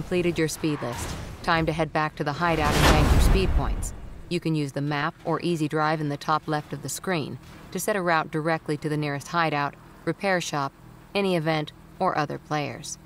completed your speed list. Time to head back to the hideout and bank your speed points. You can use the map or Easy Drive in the top left of the screen to set a route directly to the nearest hideout, repair shop, any event, or other players.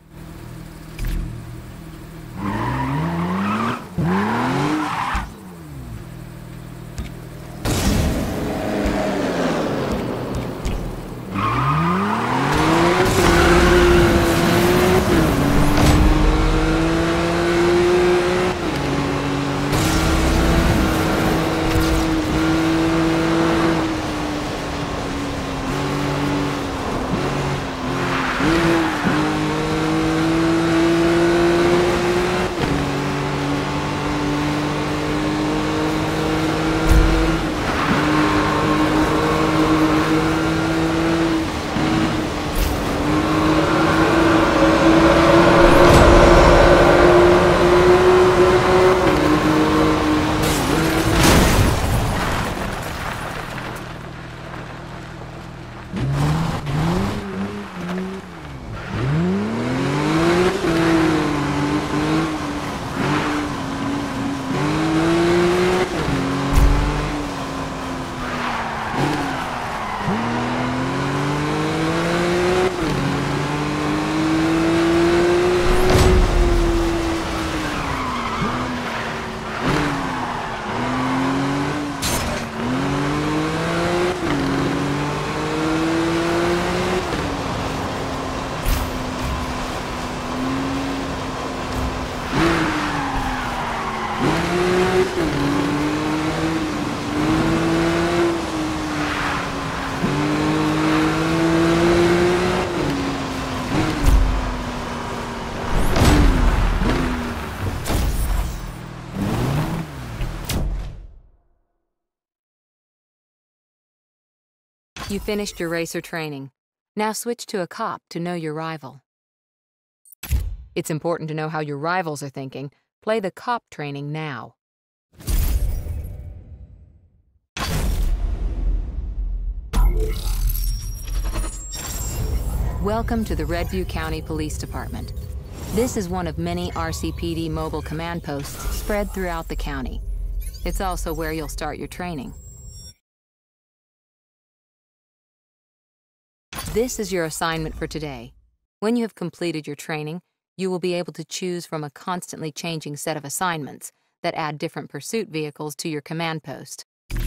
You finished your racer training. Now switch to a cop to know your rival. It's important to know how your rivals are thinking. Play the cop training now. Welcome to the Redview County Police Department. This is one of many RCPD mobile command posts spread throughout the county. It's also where you'll start your training. This is your assignment for today. When you have completed your training, you will be able to choose from a constantly changing set of assignments that add different pursuit vehicles to your command post.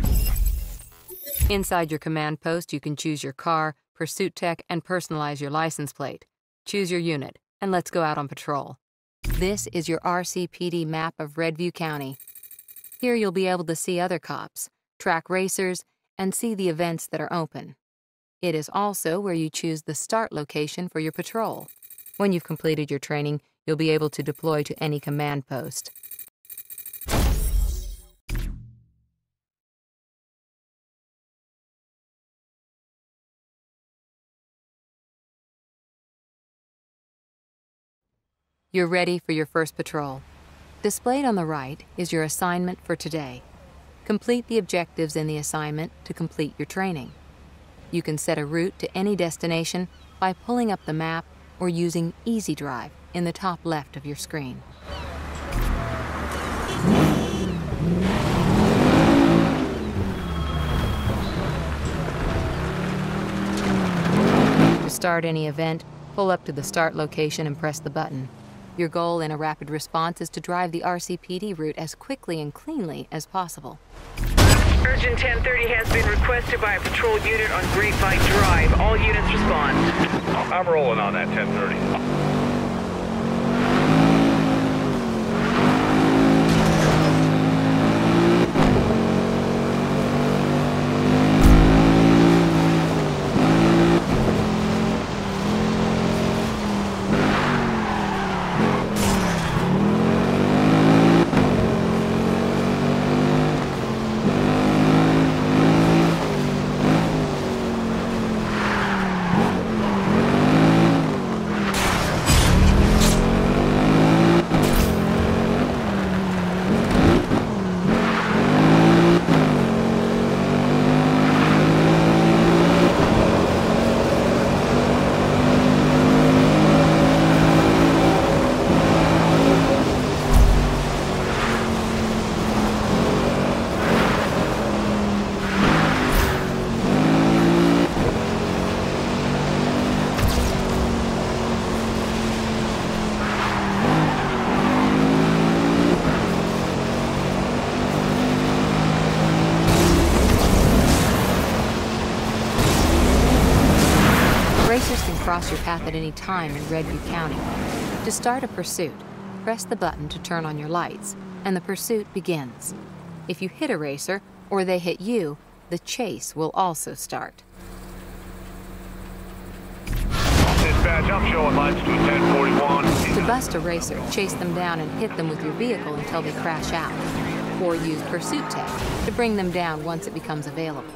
Inside your command post, you can choose your car, pursuit tech, and personalize your license plate. Choose your unit, and let's go out on patrol. This is your RCPD map of Redview County. Here you'll be able to see other cops, track racers, and see the events that are open. It is also where you choose the start location for your patrol. When you've completed your training, you'll be able to deploy to any command post. You're ready for your first patrol. Displayed on the right is your assignment for today. Complete the objectives in the assignment to complete your training. You can set a route to any destination by pulling up the map or using Easy Drive in the top left of your screen. To start any event, pull up to the start location and press the button. Your goal in a rapid response is to drive the RCPD route as quickly and cleanly as possible. Urgent 1030 has been requested by a patrol unit on Grapevine Drive. All units respond. I'm rolling on that 1030. cross your path at any time in Redview County. To start a pursuit, press the button to turn on your lights, and the pursuit begins. If you hit a racer, or they hit you, the chase will also start. Dispatch, I'm showing latitude 1041. To bust a racer, chase them down and hit them with your vehicle until they crash out, or use pursuit tech to bring them down once it becomes available.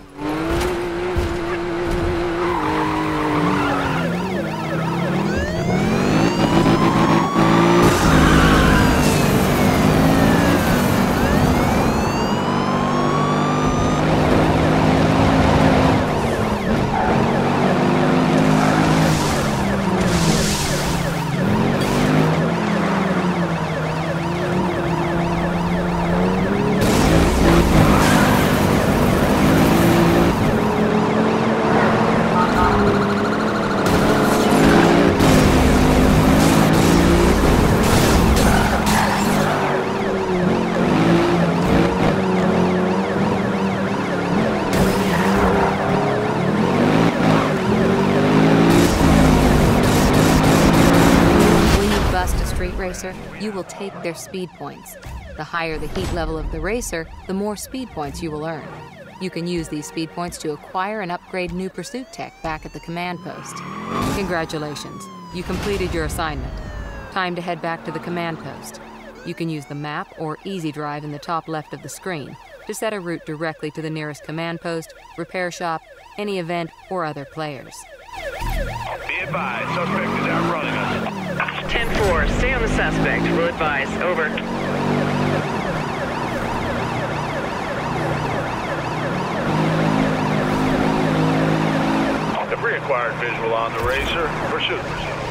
Racer, you will take their speed points. The higher the heat level of the racer, the more speed points you will earn. You can use these speed points to acquire and upgrade new pursuit tech back at the command post. Congratulations, you completed your assignment. Time to head back to the command post. You can use the map or Easy Drive in the top left of the screen to set a route directly to the nearest command post, repair shop, any event, or other players. Be advised, suspect is outrunning us. 10-4, stay on the suspect. Will advise. Over. The reacquired visual on the racer. Pursuit.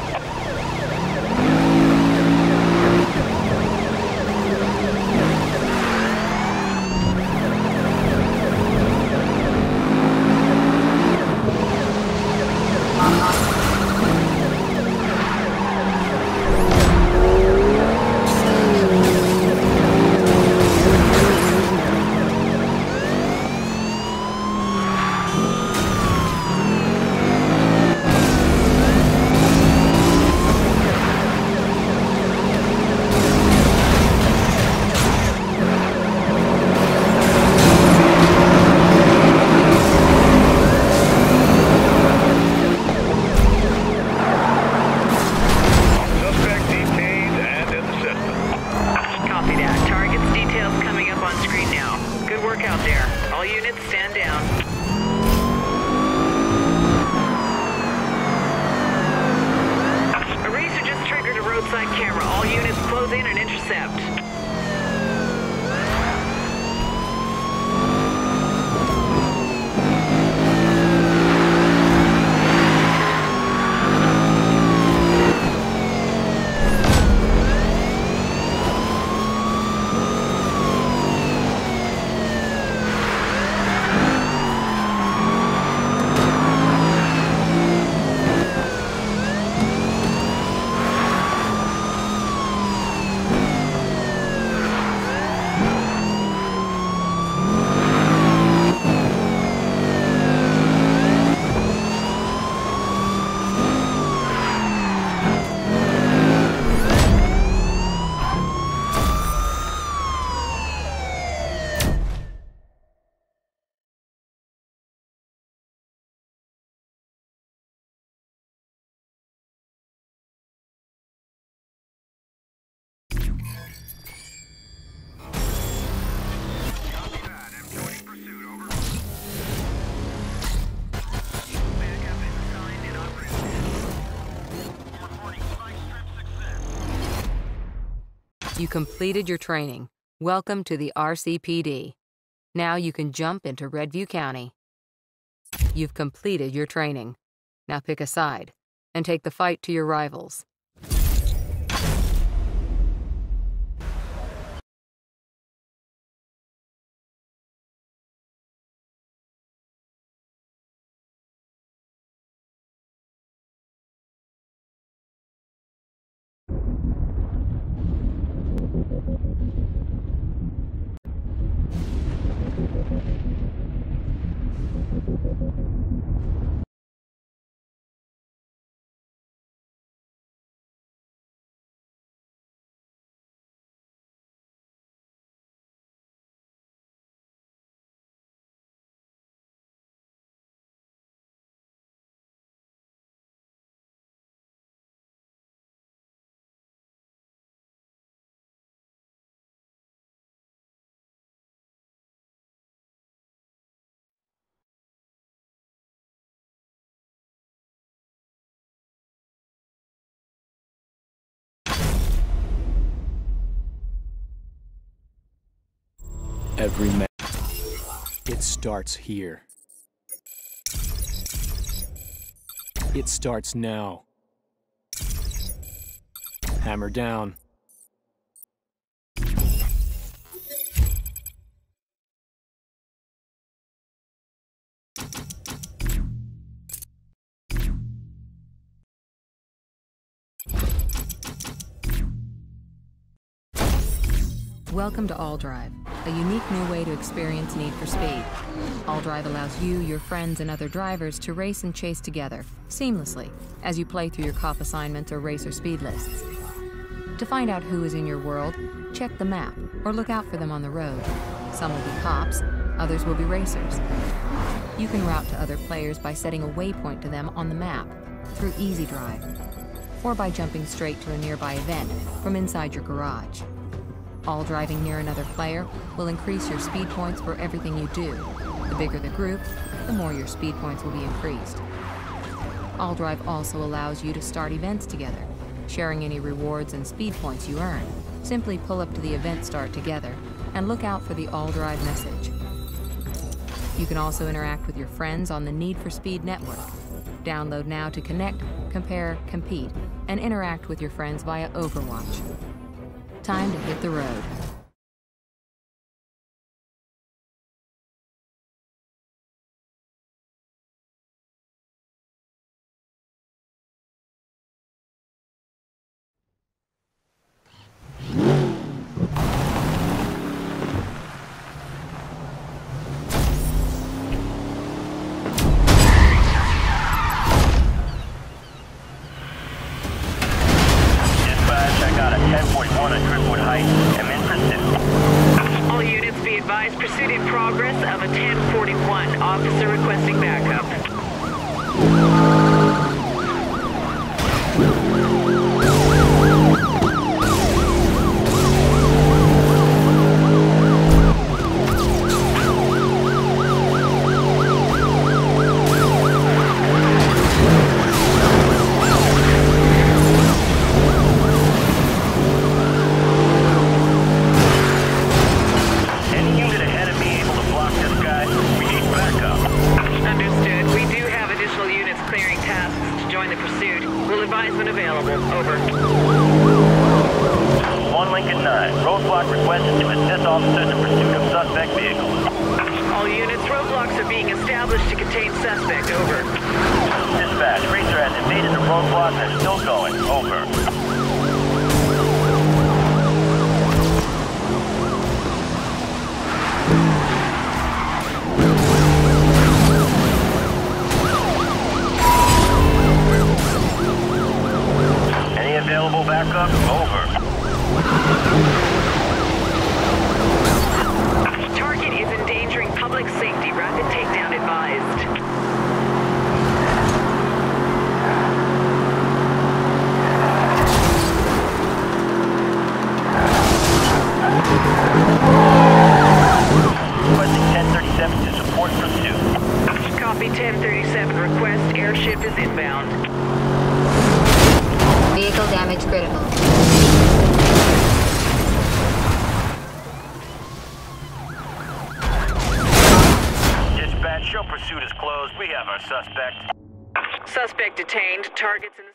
Camera, all units close in and intercept. You completed your training. Welcome to the RCPD. Now you can jump into Redview County. You've completed your training. Now pick a side and take the fight to your rivals. every man. It starts here. It starts now. Hammer down. Welcome to AllDrive, a unique new way to experience Need for Speed. AllDrive allows you, your friends, and other drivers to race and chase together, seamlessly, as you play through your cop assignments or racer speed lists. To find out who is in your world, check the map, or look out for them on the road. Some will be cops, others will be racers. You can route to other players by setting a waypoint to them on the map, through Easy Drive, or by jumping straight to a nearby event from inside your garage. All driving near another player will increase your speed points for everything you do. The bigger the group, the more your speed points will be increased. AllDrive also allows you to start events together, sharing any rewards and speed points you earn. Simply pull up to the event start together and look out for the AllDrive message. You can also interact with your friends on the Need for Speed network. Download now to connect, compare, compete, and interact with your friends via Overwatch. Time to hit the road. Dispatch, I got a 1041 at Driftwood Heights. I'm in pursuit. All units be advised, pursuit in progress of a 1041. Officer requesting backup. Any unit ahead of me able to block this guy? We need backup. Understood. We do have additional units clearing tasks to join the pursuit. We'll advise when available. Over. 1 Lincoln 9. Roadblock requested to assist officers in pursuit of suspect vehicle. All units, roadblocks are being established to contain suspect. Over. Dispatch, Racer has invaded the roadblock and is still going. Over. Any available backup? Over. Target is endangering public safety. Rapid takedown advised. Requesting 1037 to support pursuit. Copy 1037. Request airship is inbound. Vehicle damage critical. Dispatch, show pursuit is closed. We have our suspect. Suspect detained. Targets in the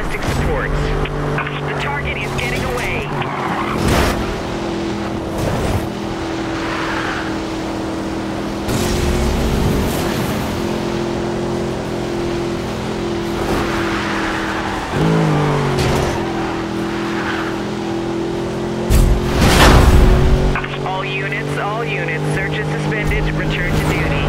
requesting support. The target is getting away. All units, search is suspended, return to duty.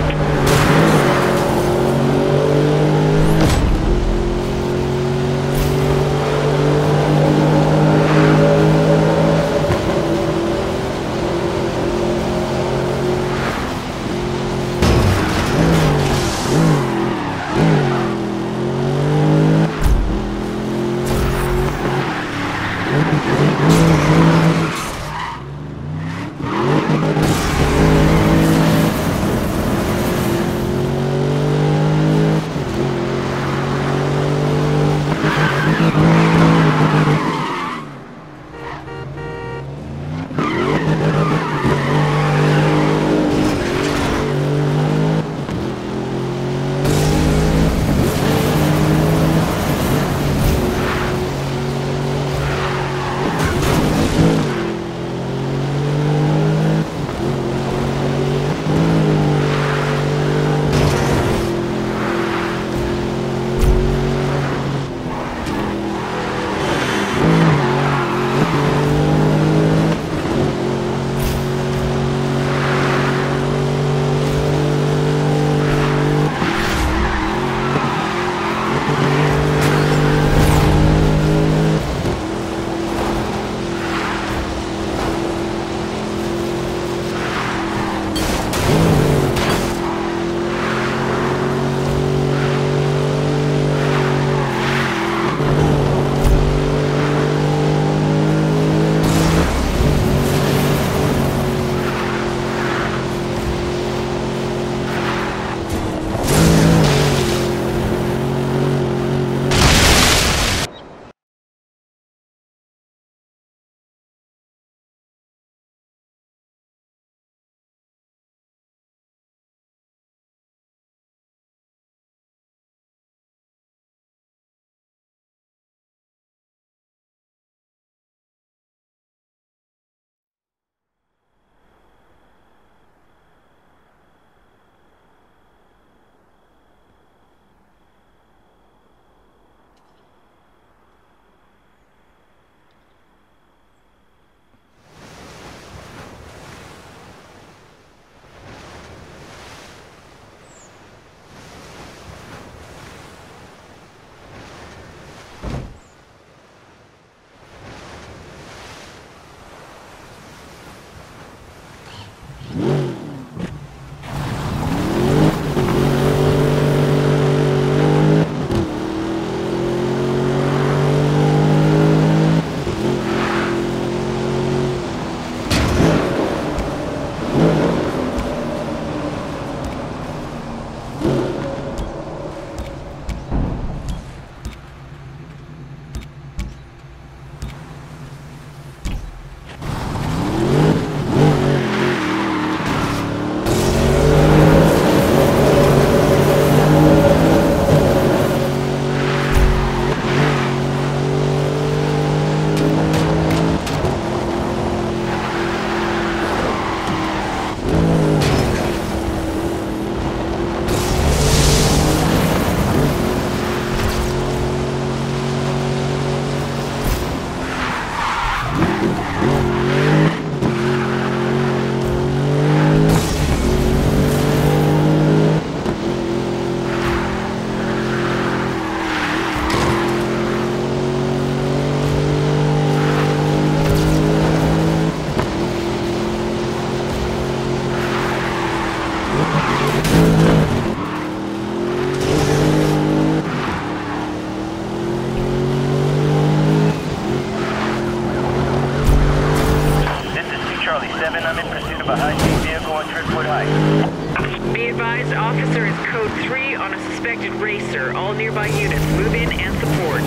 All nearby units, move in and support.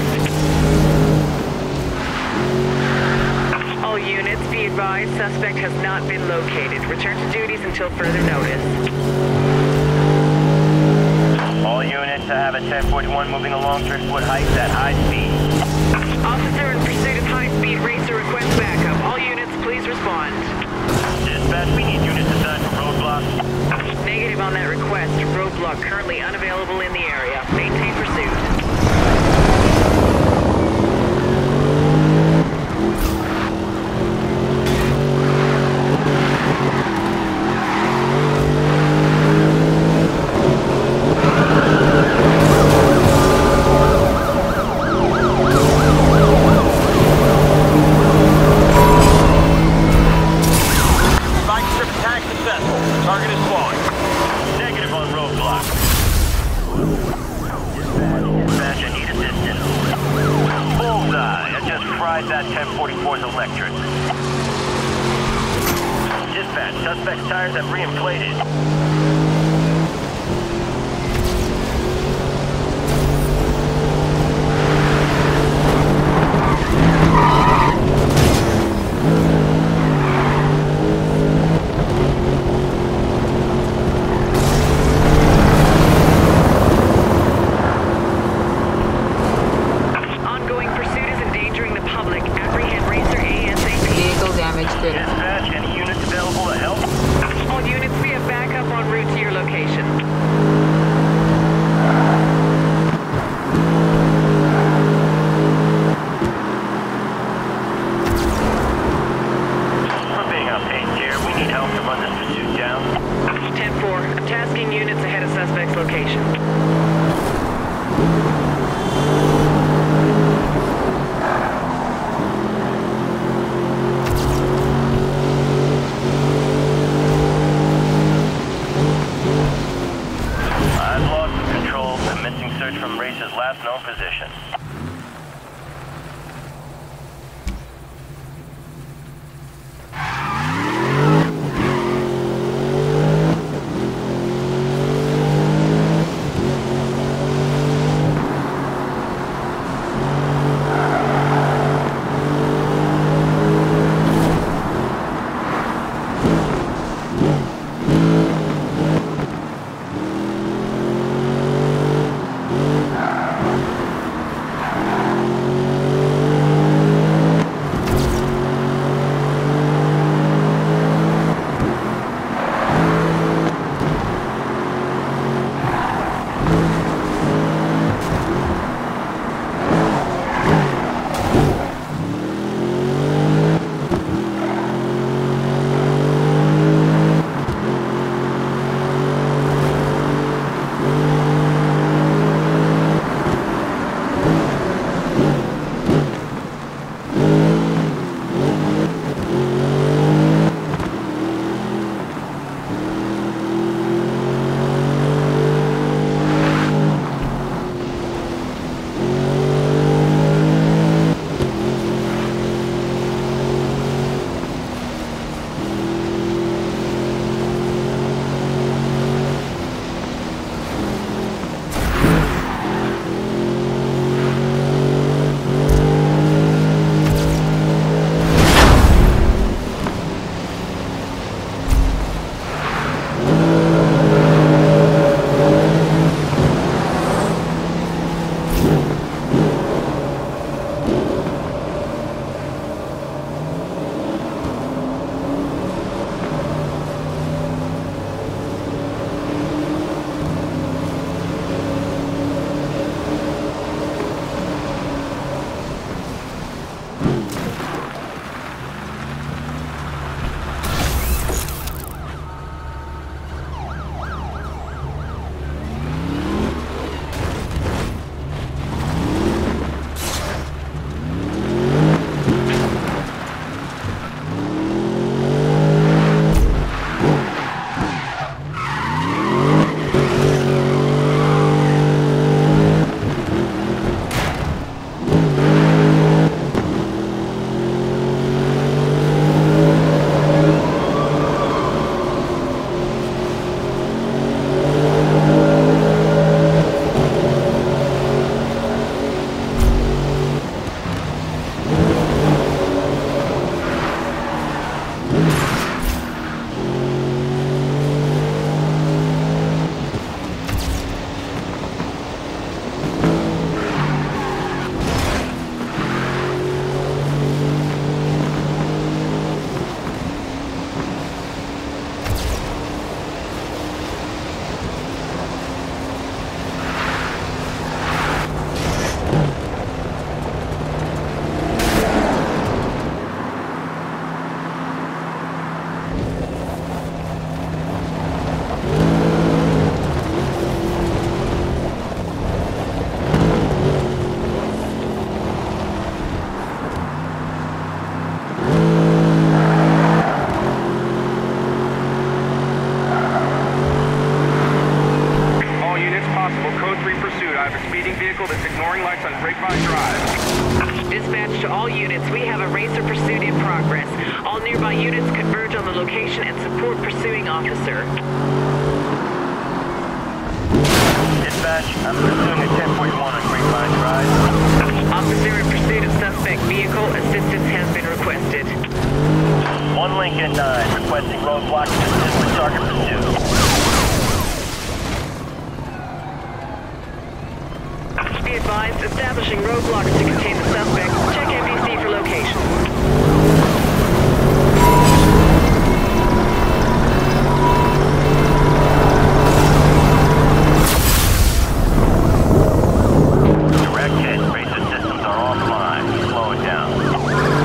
All units, be advised, suspect has not been located. Return to duties until further notice. All units, to have a 1041 moving along Driftwood Heights at high speed. Officer in pursuit of high-speed racer requests backup. All units, please respond. Dispatch, we need units assigned for roadblock. Negative on that request. Roadblock currently unavailable in the area. Maintain pursuit. That 1044's electric. Dispatch, suspect's tires have re-inflated. Dispatch, any units available to help? All units, we have backup en route to your location. We're being outpaced here. We need help to run this pursuit down. 10-4, I'm tasking units ahead of suspect's location. Search from Racer's last known position. Code 3 pursuit. I have a speeding vehicle that's ignoring lights on Grapevine Drive. Dispatch to all units. We have a racer pursuit in progress. All nearby units converge on the location and support pursuing officer. Dispatch, I'm pursuing a 1041 on Grapevine Drive. Officer in pursuit of suspect vehicle. Assistance has been requested. 1 Lincoln 9, requesting roadblock assistance with target pursuit. Be advised, establishing roadblocks to contain the suspect. Check MDC for location. Direct hit. Racer systems are offline. Slow it down.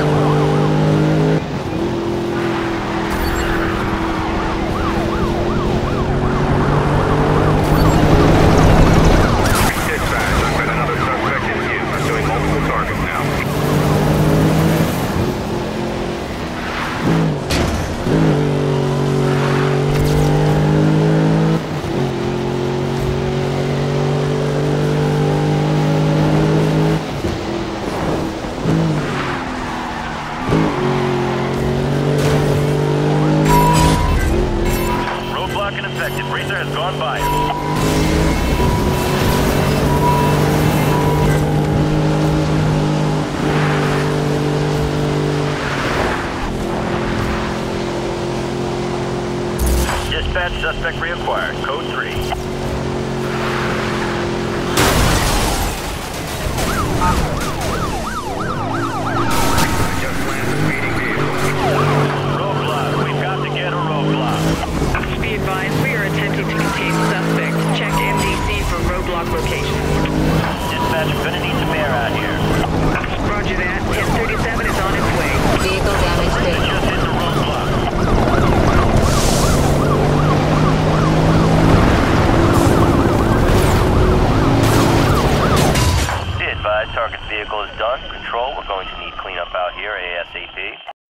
Racer has gone by. Dispatch, suspect reacquired. Code 3. Just landed a speeding vehicle. Roadblock. We've got to get a roadblock. Be advised, we are attempting to contain suspect. Check MDC for roadblock location. Dispatch, we're gonna need some air out here. Roger that. 1037 is on its way. Vehicle damage Racer fatal. just hit the roadblock. Be advised, target's vehicle is done. Control, we're going to need cleanup out here ASAP.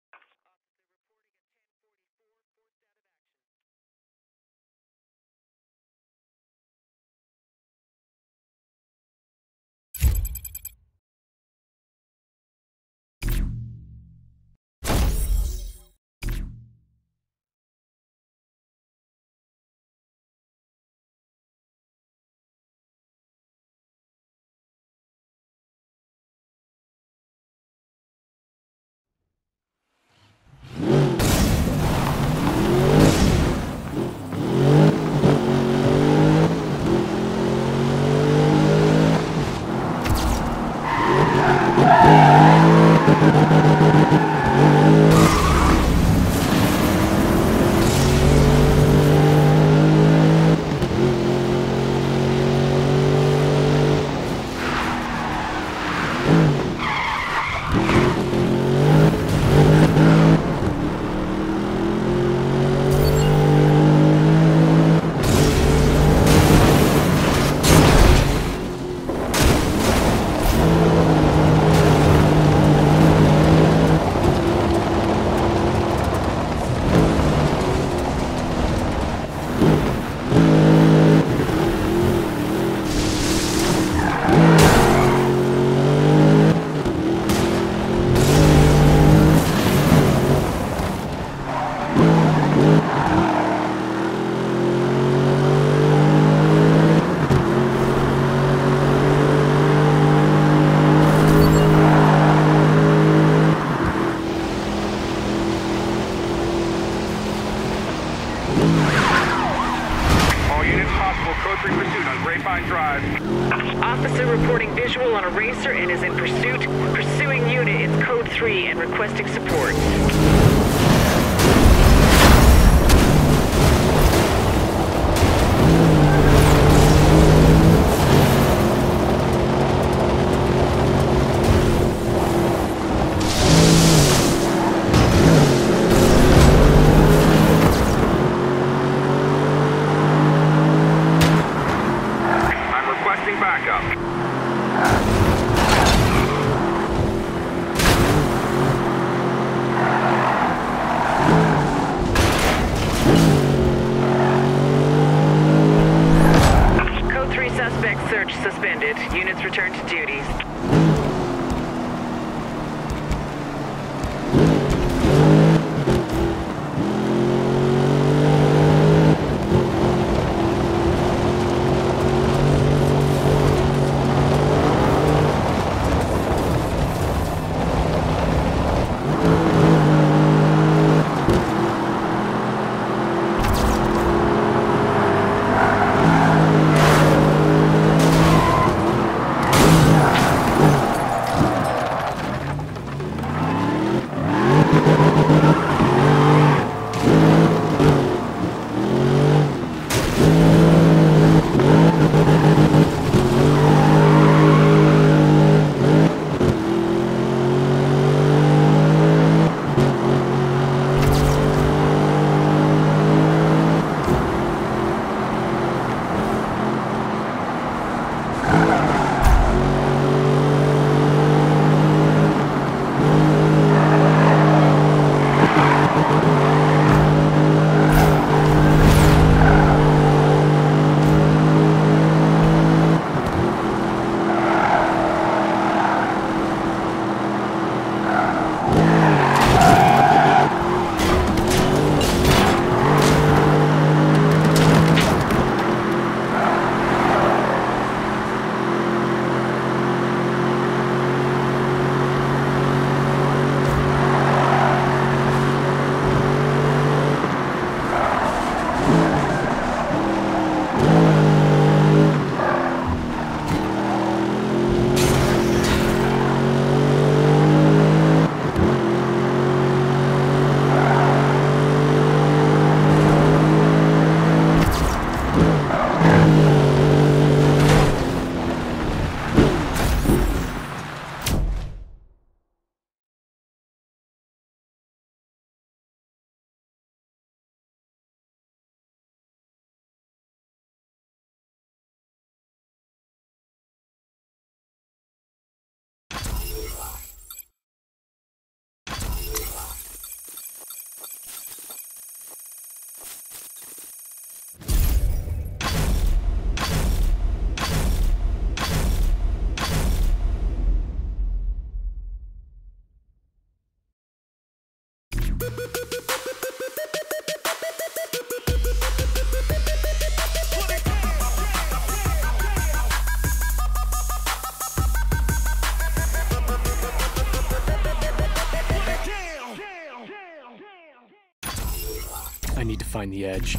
Code 3 pursuit on Grapevine Drive. Officer reporting visual on a racer and is in pursuit. Pursuing unit is Code 3 and requesting support. Search suspended. Units return to duties. I need to find the edge.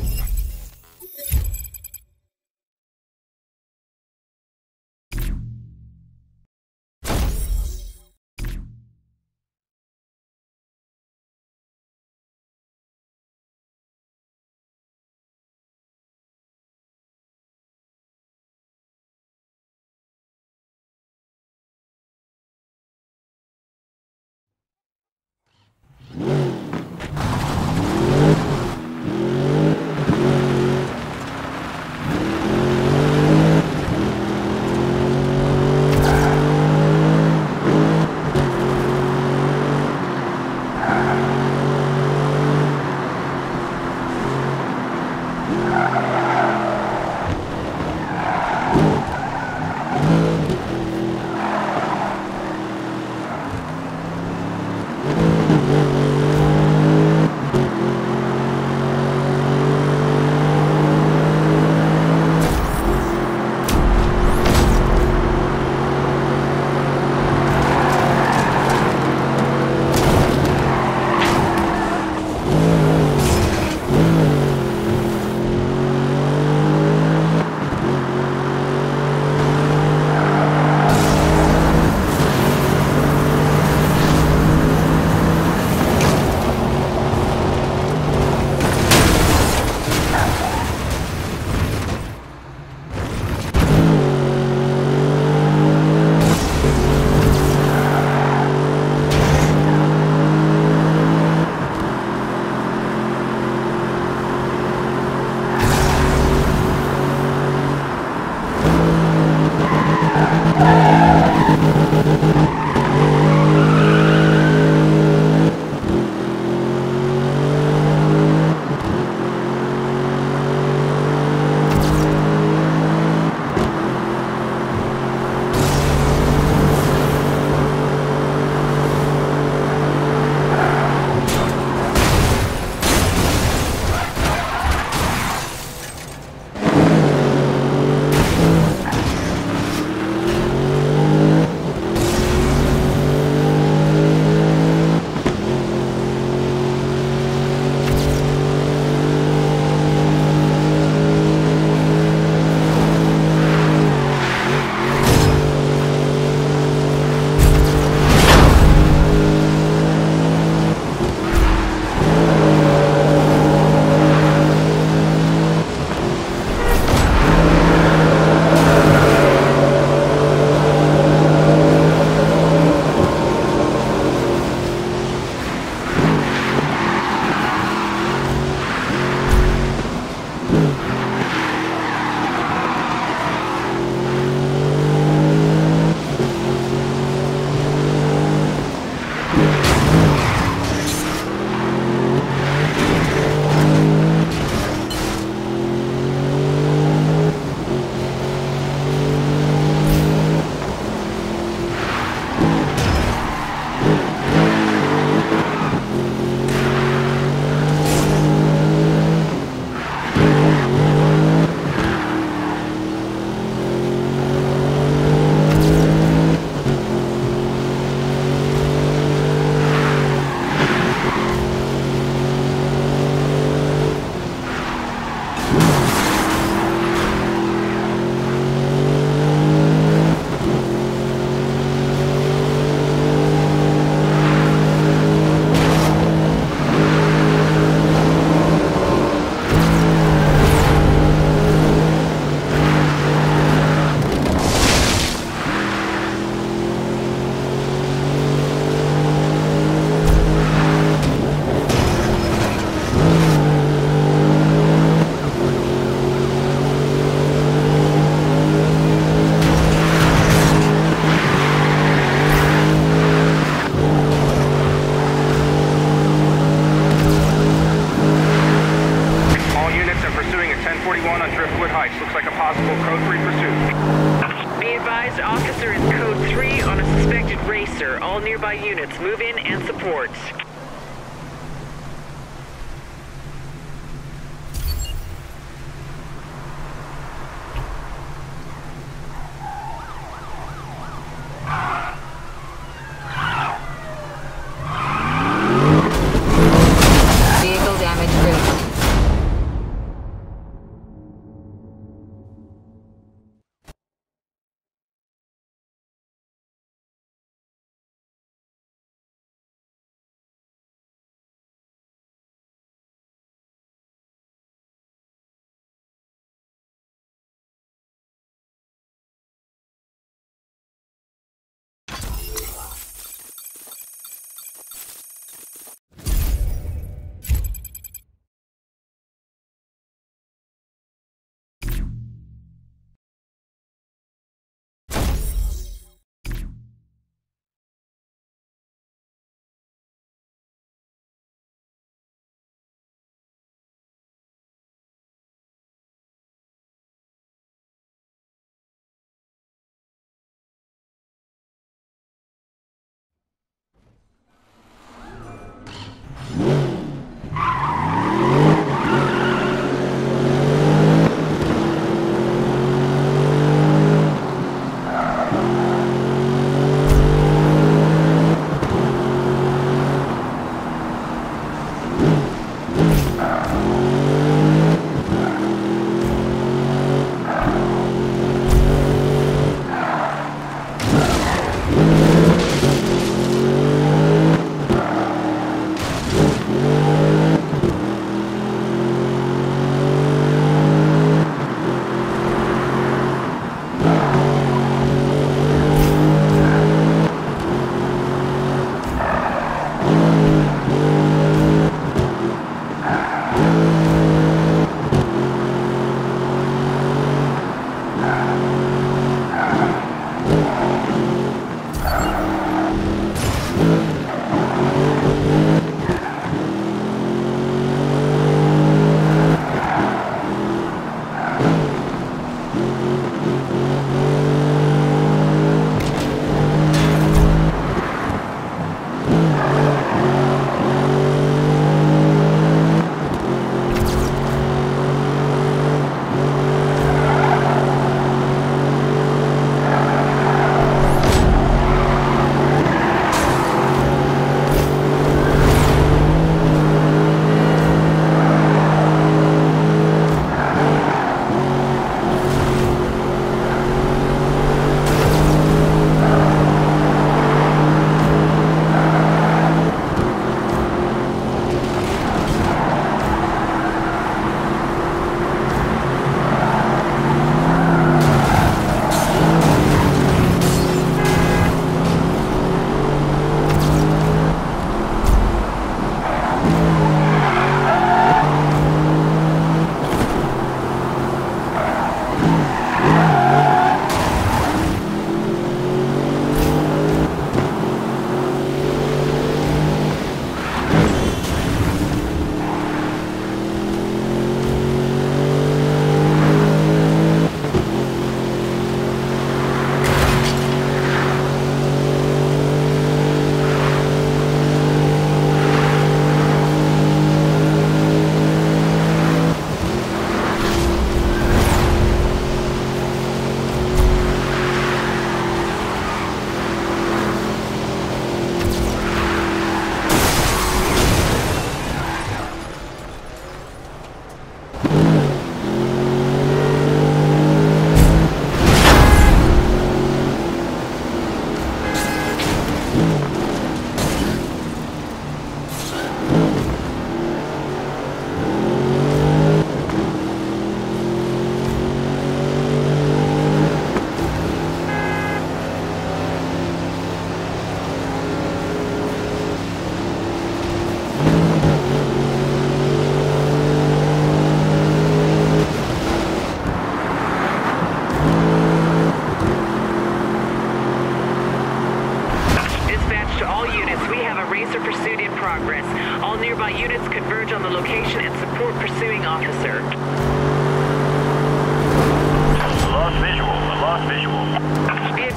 Nearest officer is code 3 on a suspected racer. All nearby units move in and support. Vehicle damage critical.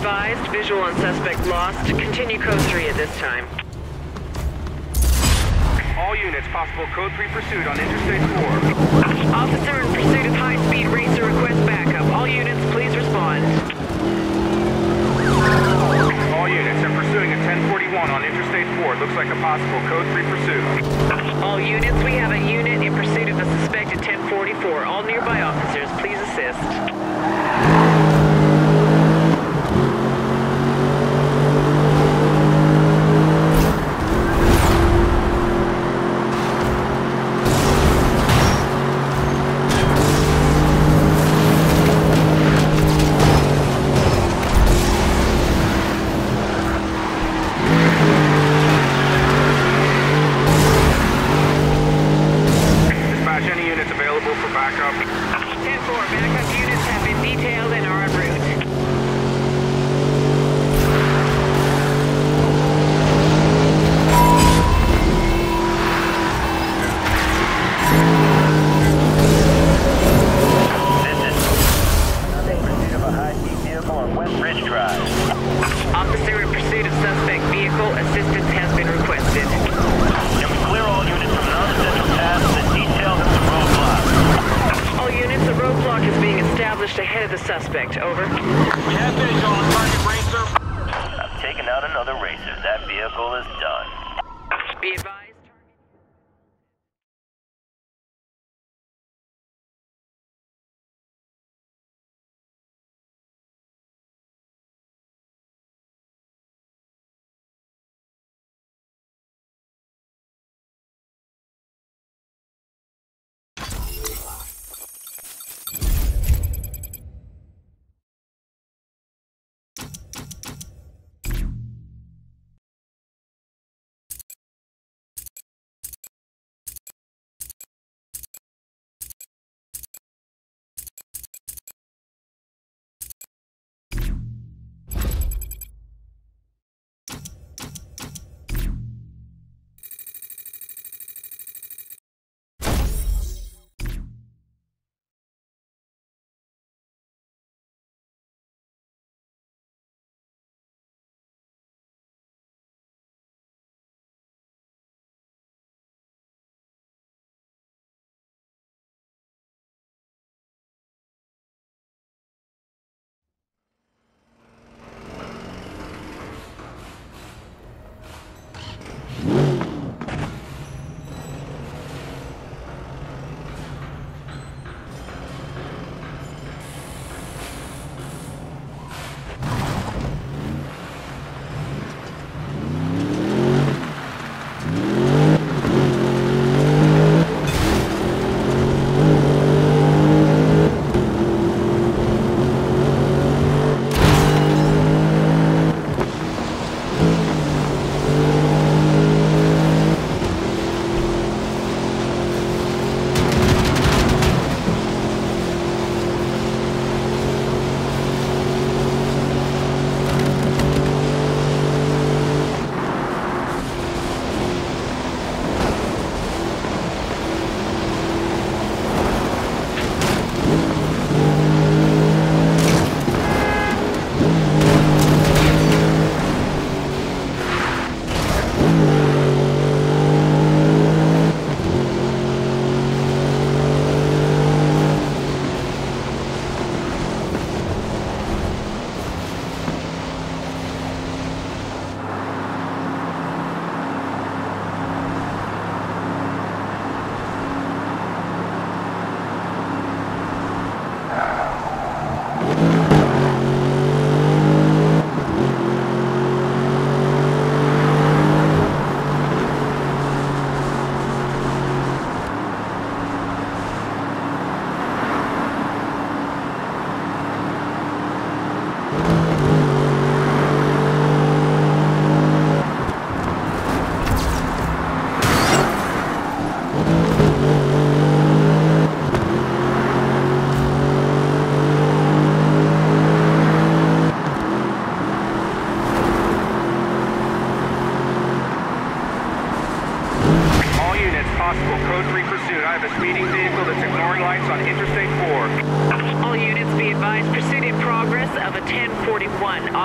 advised, visual on suspect lost. Continue code 3 at this time. All units, possible code 3 pursuit on Interstate 4. Officer in pursuit of high-speed racer request backup. All units, please respond. All units, I'm pursuing a 1041 on Interstate 4. Looks like a possible code 3 pursuit. All units, we have a unit in pursuit of a suspected 1044. All nearby officers, please assist. Backup. 10-4, backup units have been detailed and are en route. This is in pursuit of a high-speed vehicle on West Ridge Drive. Officer in pursuit of suspect vehicle, assistance has been requested. Can we clear all units from non-essential tasks and detail them to roadblocks? All units, a roadblock is being established ahead of the suspect. Over. We have visual on target racer. I've taken out another racer. That vehicle is done. Be advised.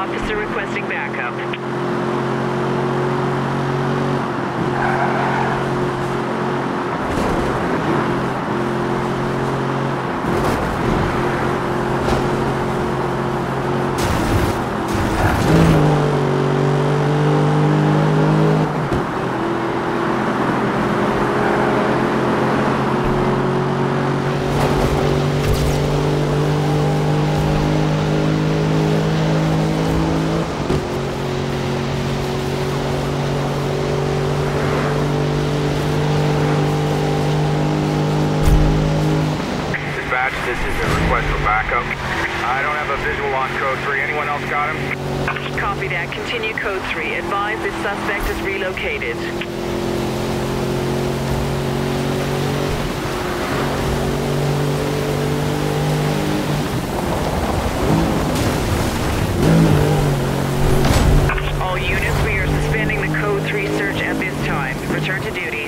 Officer requesting backup. This is a request for backup. I don't have a visual on code 3. Anyone else got him? Copy that. Continue code 3. Advise this suspect is relocated. All units, we are suspending the code 3 search at this time. Return to duties.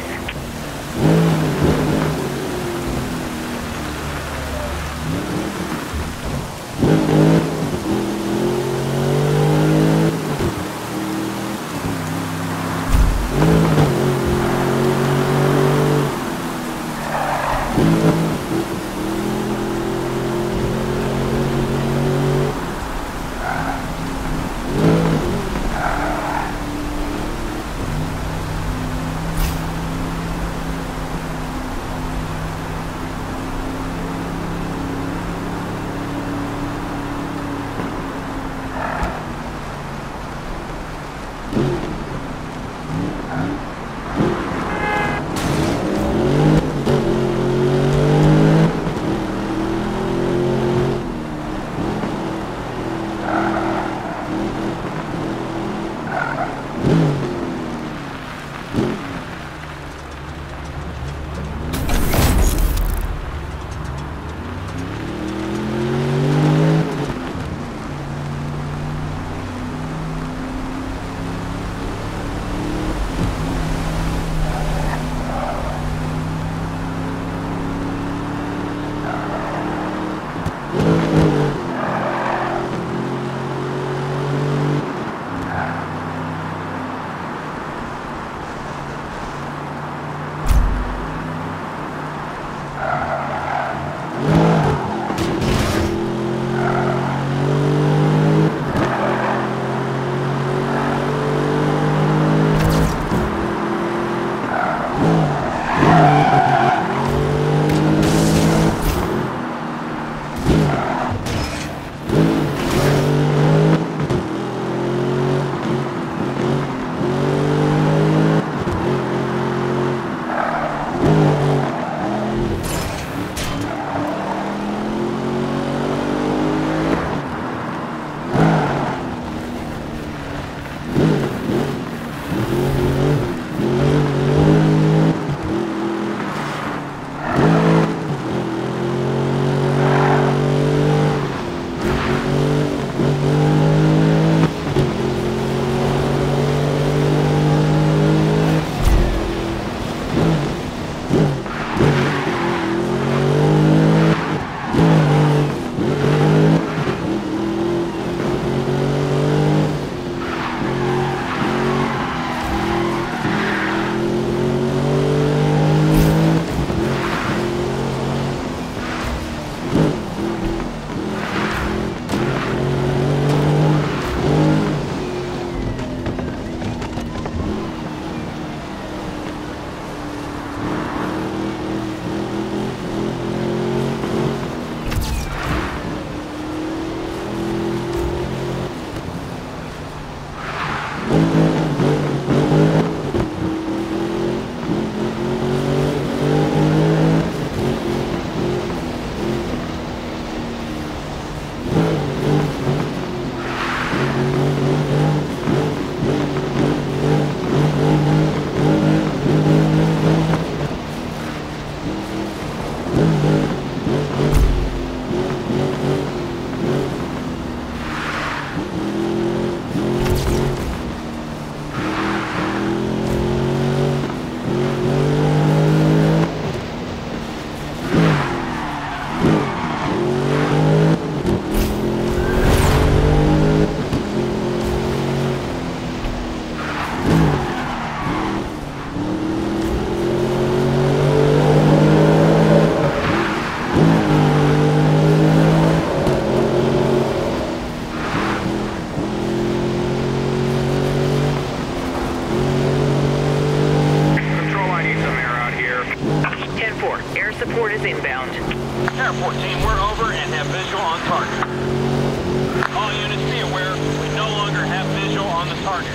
target.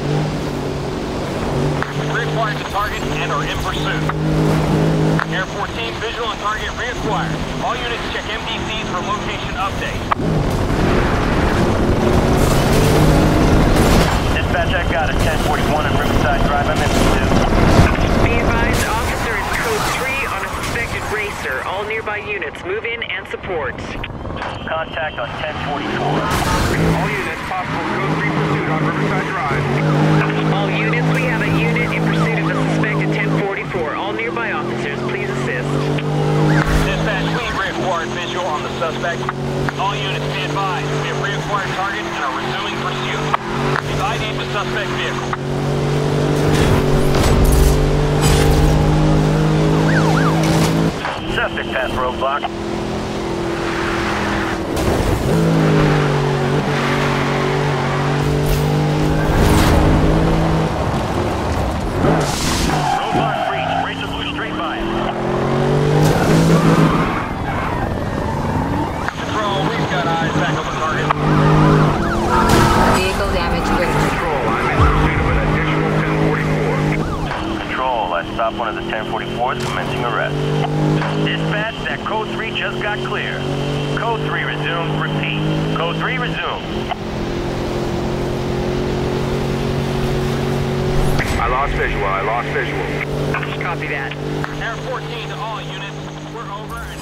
Reacquired the target and are in pursuit. Air 14, visual on target reacquired. All units check MDCs for location update. Dispatch, I got a 1041 on Riverside Drive. I'm in pursuit. Be advised, officer is code 3 on a suspected racer. All nearby units move in and support. Contact on 1044. All units, possible code 3 pursuit on Riverside Drive. All units, we have a unit in pursuit of the suspected 1044. All nearby officers, please assist. Dispatch, we have reacquired visual on the suspect. All units, be advised, we have reacquired target and are resuming pursuit. We've ID'd the suspect vehicle. Suspect passed roadblock. Roadblock breach. Racer blew straight by him. Control, we've got eyes back on the target. Vehicle damage critical. Control, I'm in pursuit of an additional 1044. Control, I stopped one of the 1044s, commencing arrest. Dispatch, that code 3 just got clear. Code 3 resumed. Repeat. Code 3 resumed. I lost visual. Copy that. Air 14 to all units. We're over and